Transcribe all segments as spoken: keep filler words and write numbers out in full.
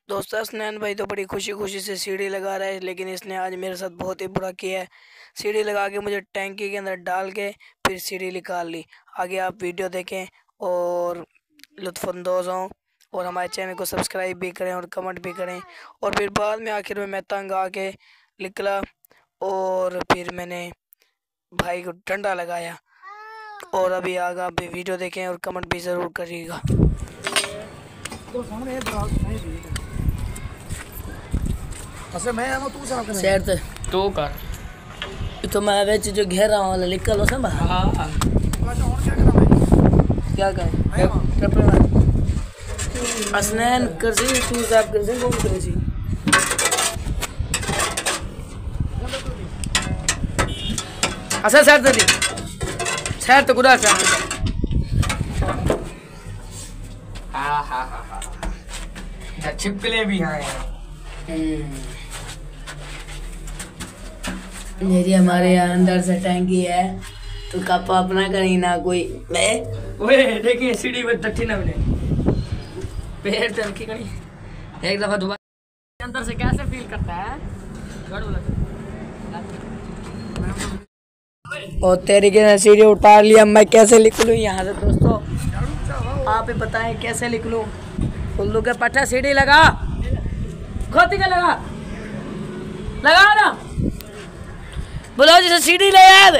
दोस्तों हसनैन भाई तो बड़ी खुशी खुशी से सीढ़ी लगा रहा है, लेकिन इसने आज मेरे साथ बहुत ही बुरा किया है। सीढ़ी लगा के मुझे टैंकी के अंदर डाल के फिर सीढ़ी निकाल ली। आगे आप वीडियो देखें और लुत्फानंदोज़ हों, और हमारे चैनल को सब्सक्राइब भी करें और कमेंट भी करें। और फिर बाद में आखिर में मैं तंग आके निकला और फिर मैंने भाई को डंडा लगाया। और अभी आगे आप भी वीडियो देखें और कमेंट भी ज़रूर करिएगा। अच्छा मैं आना तू साफ कर शहर से तू कर तो मैं वैसे जो घेरा वाला निकल हो सब। हाँ अच्छा और क्या करना मैं क्या करें मैं वहां हसनैन कर सी तू साहब कर सी कौन करे सी अच्छा सर दे सर तो गुड़ा सर हाँ हाँ हाँ हाँ छिपकले भी हैं यार। मेरी हमारे यहाँ अंदर से टैंकी है तो कप अपना कहीं ना कोई मैं ओए देखिए सीढ़ी पे तट्टी ना मिले पैर तनकी कहीं एक दफा दोबारा अंदर से कैसे फील करता है गड़ बोला और तरीके से सीढ़ी उतार लिया। मैं कैसे निकलूँ यहाँ से दोस्तों, आप ही बताएं कैसे निकलूँ। उल्लू के पट्टा सीढ़ी लगा खोती का लगा लगा ना बोलो जी से सीढ़ी ले यार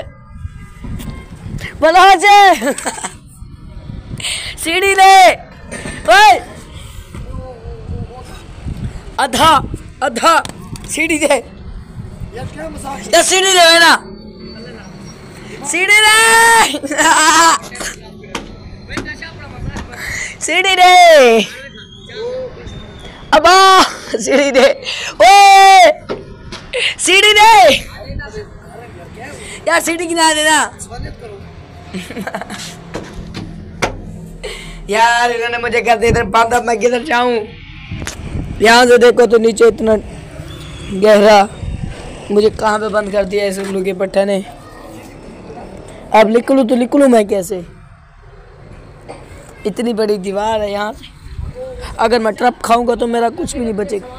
बोलो जी सीढ़ी ले ओए आधा आधा सीढ़ी दे यार क्या मजाक यार सीढ़ी ले ना सीढ़ी ले सीढ़ी दे अबा सीढ़ी दे ओए सीढ़ी दे यार सीढ़ी किनारे देना यार इन्होंने मुझे कर दिया इधर बांधा, मैं किधर जाऊं। यहाँ से देखो तो नीचे इतना गहरा, मुझे कहाँ पे बंद कर दिया इस उल्लू के पट्टे ने। अब निकलूँ तो निकलूँ मैं कैसे, इतनी बड़ी दीवार है यहाँ से, अगर मैं ट्रप खाऊंगा तो मेरा कुछ भी नहीं बचेगा।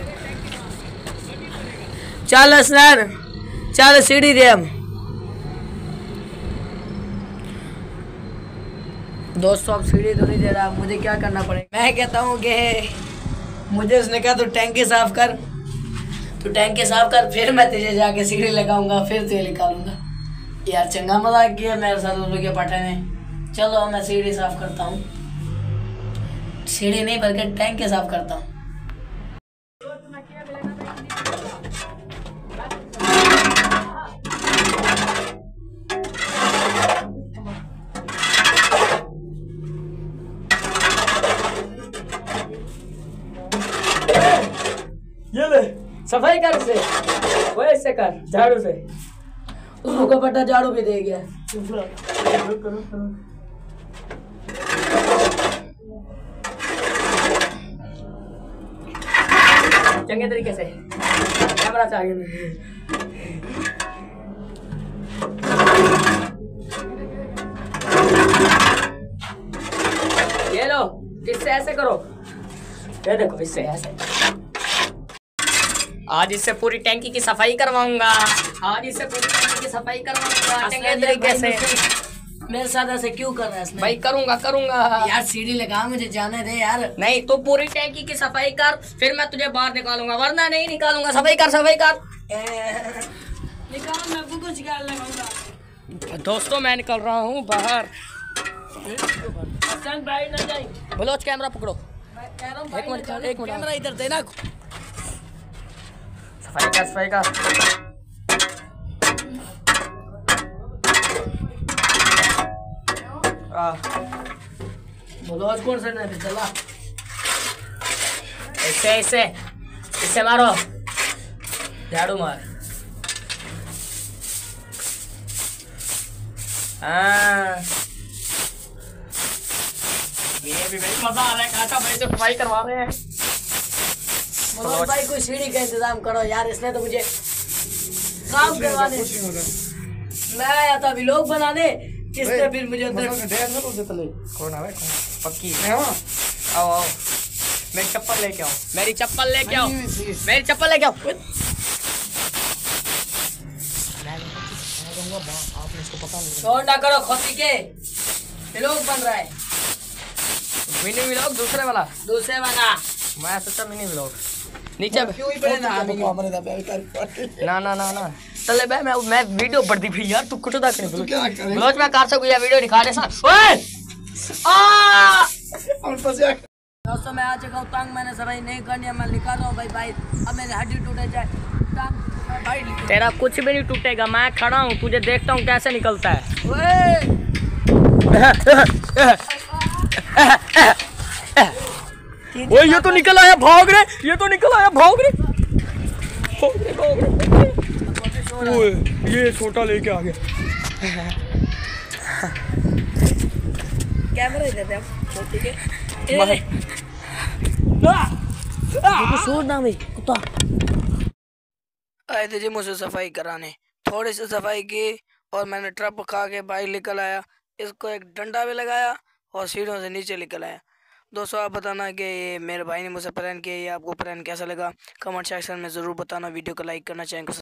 चल हसनैन चल सीढ़ी दे। हम दोस्तों अब सीढ़ी तो नहीं दे रहा, मुझे क्या करना पड़ेगा। मैं कहता हूँ कि मुझे उसने कहा तो टैंकी साफ कर, तो टैंकी साफ कर फिर मैं तुझे जाके सीढ़ी लगाऊंगा फिर तुझे निकालूंगा। यार चंगा मजाक किया मेरे साथ उल्लू के पट्टे ने। चलो मैं सीढ़ी साफ करता हूँ, सीढ़ी नहीं बल्कि टैंकी साफ करता हूँ। ये ले सफाई कर से वो ऐसे कर झाड़ू से उल्लू का पट्टा झाड़ू भी दे गया। चंगे तरीके से कैमरा चाहिए। ये लो इससे ऐसे करो, ये देखो इससे ऐसे। आज इससे पूरी टैंकी की सफाई करवाऊंगा, आज इससे पूरी टैंकी की सफाई करवाऊंगा चंगे तरीके से। मेरे साथ ऐसे क्यों कर रहा है इसने? भाई करूंगा करूंगा यार सीढ़ी लगा, मुझे जाने दे यार। नहीं तो पूरी टैंकी की सफाई कर फिर मैं तुझे बाहर निकालूंगा, वरना नहीं निकालूंगा। सफाई कर सफाई कर निकाल, मैं कुछ निकाल लगाऊंगा। दोस्तों मैं निकल रहा हूँ बाहर। भाई ना जाए, बलोच कैमरा पकड़ो। एक मिनट एक मिनट कैमरा इधर देना। सफाई कर सफाई कर। बोलो आज कौन सा नहीं चला। ऐसे ऐसे इससे मारो, झाड़ू मार। हाँ ये भी भाई मजा आ रहा है, काका भाई से सफाई करवा रहे हैं। मनोज भाई कोई सीढ़ी का इंतजाम करो यार, इसने तो मुझे काम करवाने। मैं आया था व्लॉग बनाने, इसने फिर मुझे अंदर कौन आवे कौन पक्की आओ आओ मेरी चप्पल लेके आओ, मेरी चप्पल लेके आओ, नहीं, नहीं, मेरी चप्पल लेके आओ। आपने इसको पता नहीं। शोर ना करो खोती के, व्लॉग बन रहा है। मिनी व्लॉग दूसरे वाला, दूसरे वाला मैं सोचा मिनी व्लॉग। नीचे क्यों ही पड़े ना हमें हमारे दा पे ना ना ना ना चले बे मैं मैं वीडियो बढ़ती भी यार तू कुछ दाख तू क्या करे व्लॉग में कर सकूं या वीडियो दिखा दे सा ओए आ और फंसे दोस्तों मैं आ चुका हूँ तंग। मैंने सफाई नहीं करनी है, मैं निकाल रहा हूँ भाई भाई। अब मेरी हड्डी टूटे जाए तंग भाई। तेरा कुछ भी नहीं टूटेगा, मैं खड़ा हूँ, तुझे देखता हूँ कैसे निकलता है। ओए ये तो निकल आया, भाग रे, ये तो निकल आया, भाग रे, भाग रे, भाग रे। ओए ये छोटा लेके आ गया। कैमरा इधर दे ठीक है। छोड़ ना भाई कुत्ता। आए थे जी मुझसे सफाई कराने, थोड़ी सी सफाई की और मैंने ट्रप खा के बाहर निकल आया। इसको एक डंडा भी लगाया और सीढ़ियों से नीचे निकल आया। दोस्तों आप बताना कि ये मेरे भाई ने मुझसे प्रैंक किया, ये आपको प्रैंक कैसा लगा कमेंट सेक्शन में ज़रूर बताना। वीडियो को लाइक करना, चैनल को